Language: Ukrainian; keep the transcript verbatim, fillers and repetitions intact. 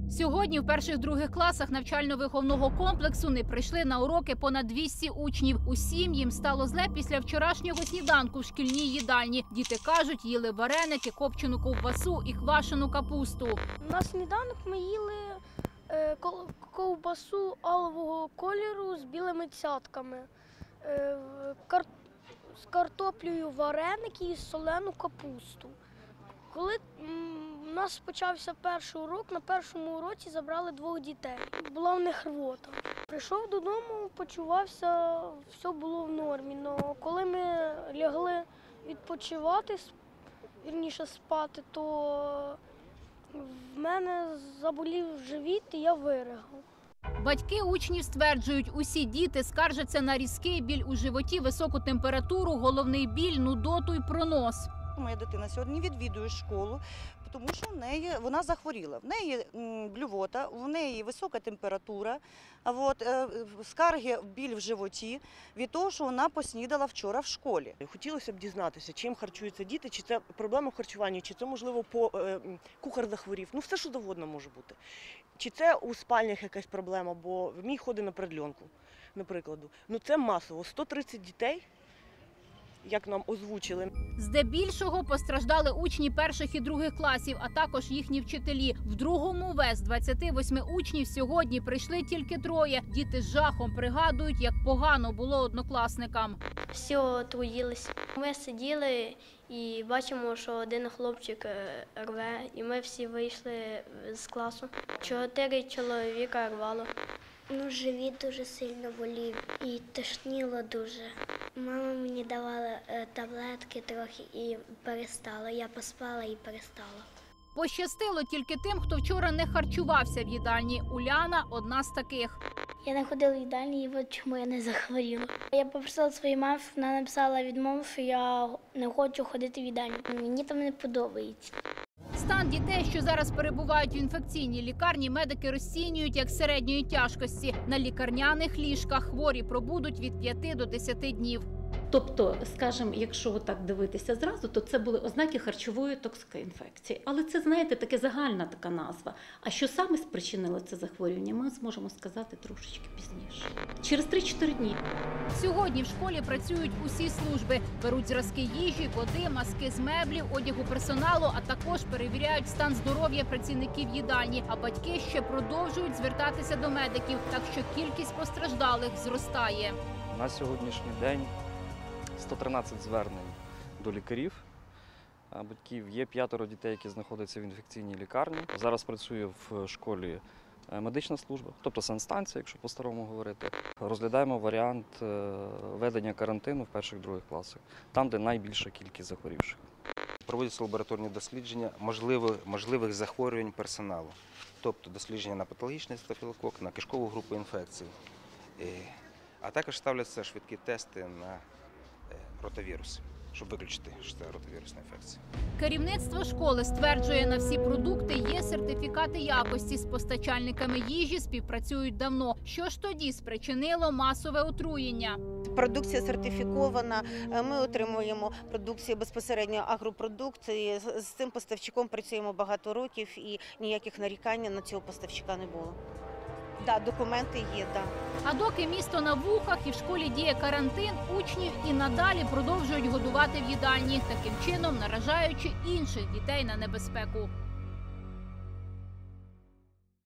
Сьогодні в перших-других класах навчально-виховного комплексу не прийшли на уроки понад двісті учнів. Усім їм стало зле після вчорашнього сніданку в шкільній їдальні. Діти кажуть, їли вареники, копчену ковбасу і квашену капусту. На сніданок ми їли е, ковбасу алого кольору з білими цятками, е, кар... з картоплею вареники і солену капусту. Коли у нас почався перший урок, на першому уроці забрали двох дітей. Була в них рвота. Прийшов додому, почувався, все було в нормі. Но коли ми лягли відпочивати, вірніше спати, то в мене заболів живіт і я виригав. Батьки учнів стверджують, усі діти скаржаться на різкий біль у животі, високу температуру, головний біль, нудоту і пронос. Моя дитина сьогодні відвідує школу, тому що в неї, вона захворіла. В неї блювота, в неї висока температура, от, скарги, біль в животі від того, що вона поснідала вчора в школі. Хотілося б дізнатися, чим харчуються діти, чи це проблема в харчуванні, чи це, можливо, по, е, кухар захворів. Ну, все, що завгодно може бути. Чи це у спальнях якась проблема, бо мій ходить на предльонку, наприклад. Ну, це масово. сто тридцять дітей, як нам озвучили. Здебільшого постраждали учні перших і других класів, а також їхні вчителі. В другому В з двадцяти восьми учнів сьогодні прийшли тільки троє. Діти з жахом пригадують, як погано було однокласникам. Всі отруїлися. Ми сиділи і бачимо, що один хлопчик рве, і ми всі вийшли з класу. Чотири чоловіка рвало. Ну, живіт дуже сильно болів і тошніло дуже. Мама мені давала таблетки трохи і перестала. Я поспала і перестала. Пощастило тільки тим, хто вчора не харчувався в їдальні. Уляна – одна з таких. Я не ходила в їдальні, і от чому я не захворіла. Я попросила своїй мамі, вона написала відмову, що я не хочу ходити в їдальню. Мені там не подобається. Стан дітей, що зараз перебувають в інфекційній лікарні, медики розцінюють як середньої тяжкості. На лікарняних ліжках хворі пробудуть від п'яти до десяти днів. Тобто, скажімо, якщо так дивитися зразу, то це були ознаки харчової токсикоінфекції. Але це, знаєте, таке загальна така назва. А що саме спричинило це захворювання, ми зможемо сказати трошечки пізніше. Через три-чотири дні. Сьогодні в школі працюють усі служби. Беруть зразки їжі, води, маски з меблів, одягу персоналу, а також перевіряють стан здоров'я працівників їдальні. А батьки ще продовжують звертатися до медиків, так що кількість постраждалих зростає. На сьогоднішній день сто тринадцять звернень до лікарів, батьків. Є п'ятеро дітей, які знаходяться в інфекційній лікарні. Зараз працює в школі медична служба, тобто санстанція, якщо по-старому говорити. Розглядаємо варіант введення карантину в перших-других класах, там, де найбільша кількість захворівших. Проводяться лабораторні дослідження можливих, можливих захворювань персоналу, тобто дослідження на патологічний стафілокок, на кишкову групу інфекцій, а також ставляться швидкі тести на ротавірус, щоб виключити, що це ротавірусна інфекція. Керівництво школи стверджує, на всі продукти є сертифікати якості. З постачальниками їжі співпрацюють давно. Що ж тоді спричинило масове отруєння? Продукція сертифікована, ми отримуємо продукцію безпосередньо агропродукції. З цим поставщиком працюємо багато років і ніяких нарікань на цього поставщика не було. Так, документи є, так. А доки місто на вухах і в школі діє карантин, учнів і надалі продовжують годувати в їдальні, таким чином наражаючи інших дітей на небезпеку.